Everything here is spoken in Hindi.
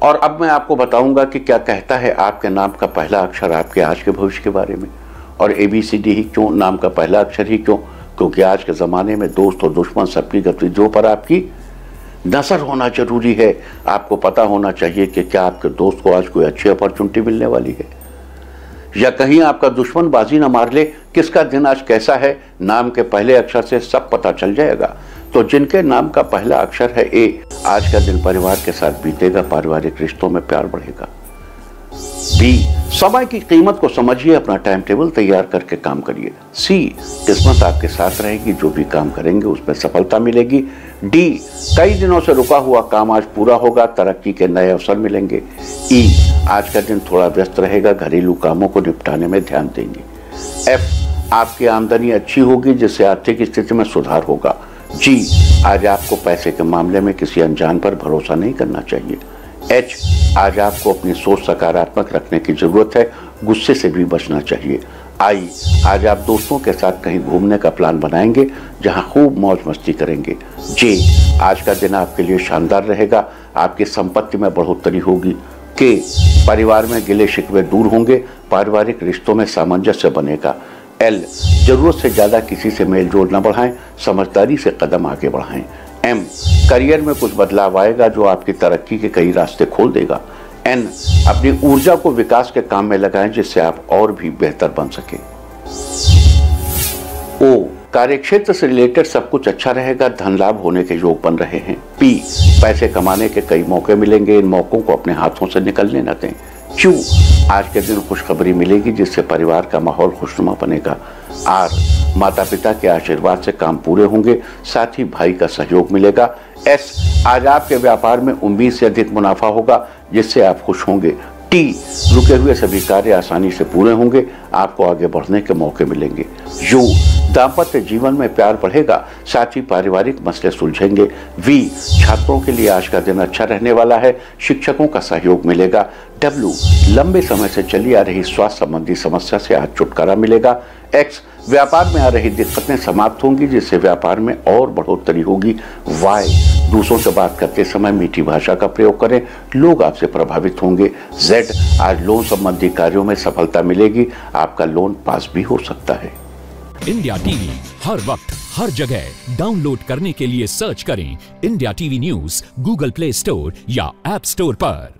और अब मैं आपको बताऊंगा कि क्या कहता है आपके नाम का पहला अक्षर आपके आज के भविष्य के बारे में। और ABCD ही क्यों, नाम का पहला अक्षर ही क्यों? क्योंकि आज के ज़माने में दोस्त और दुश्मन सबकी गतिविधियों पर आपकी नज़र होना जरूरी है। आपको पता होना चाहिए कि क्या आपके दोस्त को आज कोई अच्छी अपॉर्चुनिटी मिलने वाली है या कहीं आपका दुश्मन बाजी ना मार ले। किसका दिन आज कैसा है, नाम के पहले अक्षर से सब पता चल जाएगा। तो जिनके नाम का पहला अक्षर है A, आज का दिन परिवार के साथ बीतेगा, पारिवारिक रिश्तों में प्यार बढ़ेगा। B, समय की कीमत को समझिए, अपना टाइम टेबल तैयार करके काम करिए। C, किस्मत आपके साथ रहेगी, जो भी काम करेंगे उसमें सफलता मिलेगी। D, कई दिनों से रुका हुआ काम आज पूरा होगा, तरक्की के नए अवसर मिलेंगे। E, आज का दिन थोड़ा व्यस्त रहेगा, घरेलू कामों को निपटाने में ध्यान देंगे। F, आपकी आमदनी अच्छी होगी जिससे आर्थिक स्थिति में सुधार होगा। G, आज आपको पैसे के मामले में किसी अनजान पर भरोसा नहीं करना चाहिए। H, आज आपको अपनी सोच सकारात्मक रखने की जरूरत है, गुस्से से भी बचना चाहिए। I, आज आप दोस्तों के साथ कहीं घूमने का प्लान बनाएंगे जहां खूब मौज मस्ती करेंगे। J, आज का दिन आपके लिए शानदार रहेगा, आपकी संपत्ति में बढ़ोतरी होगी। K, परिवार में गिले शिकवे दूर होंगे, पारिवारिक रिश्तों में सामंजस्य बनेगा। L, जरूरत से ज्यादा किसी से मेल जोल न बढ़ाएं, समझदारी से कदम आगे बढ़ाएं। M, करियर में कुछ बदलाव आएगा जो आपकी तरक्की के कई रास्ते खोल देगा। N, अपनी ऊर्जा को विकास के काम में लगाएं जिससे आप और भी बेहतर बन सके। O, कार्यक्षेत्र से रिलेटेड सब कुछ अच्छा रहेगा, धन लाभ होने के योग बन रहे हैं। P, पैसे कमाने के कई मौके मिलेंगे, इन मौकों को अपने हाथों से निकलने न दें। Q, आज के दिन खुशखबरी मिलेगी जिससे परिवार का माहौल खुशनुमा बनेगा। R, माता पिता के आशीर्वाद से काम पूरे होंगे, साथ ही भाई का सहयोग मिलेगा। S, आज आपके व्यापार में उम्मीद से अधिक मुनाफा होगा जिससे आप खुश होंगे। T, रुके हुए सभी कार्य आसानी से पूरे होंगे, आपको आगे बढ़ने के मौके मिलेंगे। U, दाम्पत्य जीवन में प्यार बढ़ेगा, साथ ही पारिवारिक मसले सुलझेंगे। V, छात्रों के लिए आज का दिन अच्छा रहने वाला है, शिक्षकों का सहयोग मिलेगा। W, लंबे समय से चली आ रही स्वास्थ्य संबंधी समस्या से आज छुटकारा मिलेगा। X, व्यापार में आ रही दिक्कतें समाप्त होंगी जिससे व्यापार में और बढ़ोतरी होगी। Y, दूसरों से बात करते समय मीठी भाषा का प्रयोग करें, लोग आपसे प्रभावित होंगे। Z, आज लोन संबंधी कार्यों में सफलता मिलेगी, आपका लोन पास भी हो सकता है। इंडिया टीवी हर वक्त हर जगह डाउनलोड करने के लिए सर्च करें India TV news Google play store या ऐप स्टोर पर।